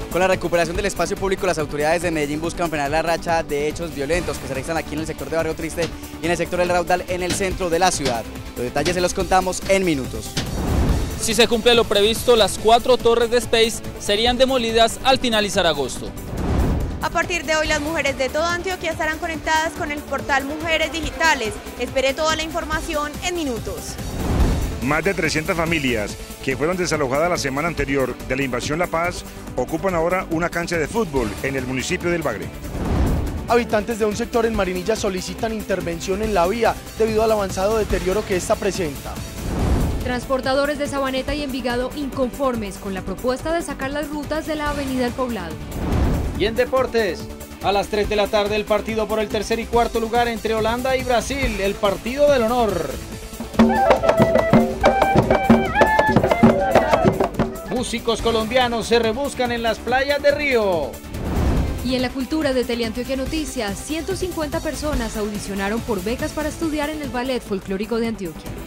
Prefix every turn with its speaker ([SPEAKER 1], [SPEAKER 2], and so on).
[SPEAKER 1] Con la recuperación del espacio público, las autoridades de Medellín buscan frenar la racha de hechos violentos que se registran aquí en el sector de Barrio Triste y en el sector del Raudal en el centro de la ciudad. Los detalles se los contamos en minutos.
[SPEAKER 2] Si se cumple lo previsto, las 4 torres de Space serían demolidas al finalizar agosto.
[SPEAKER 3] A partir de hoy, las mujeres de toda Antioquia estarán conectadas con el portal Mujeres Digitales. Espere toda la información en minutos.
[SPEAKER 4] Más de 300 familias que fueron desalojadas la semana anterior de la invasión La Paz ocupan ahora una cancha de fútbol en el municipio del Bagre.
[SPEAKER 5] Habitantes de un sector en Marinilla solicitan intervención en la vía debido al avanzado deterioro que esta presenta.
[SPEAKER 6] Transportadores de Sabaneta y Envigado inconformes con la propuesta de sacar las rutas de la Avenida El Poblado.
[SPEAKER 7] Y en deportes, a las 3 de la tarde el partido por el tercer y cuarto lugar entre Holanda y Brasil, el partido del honor. Músicos colombianos se rebuscan en las playas de Río.
[SPEAKER 6] Y en la cultura de Teleantioquia Noticias, 150 personas audicionaron por becas para estudiar en el Ballet Folclórico de Antioquia.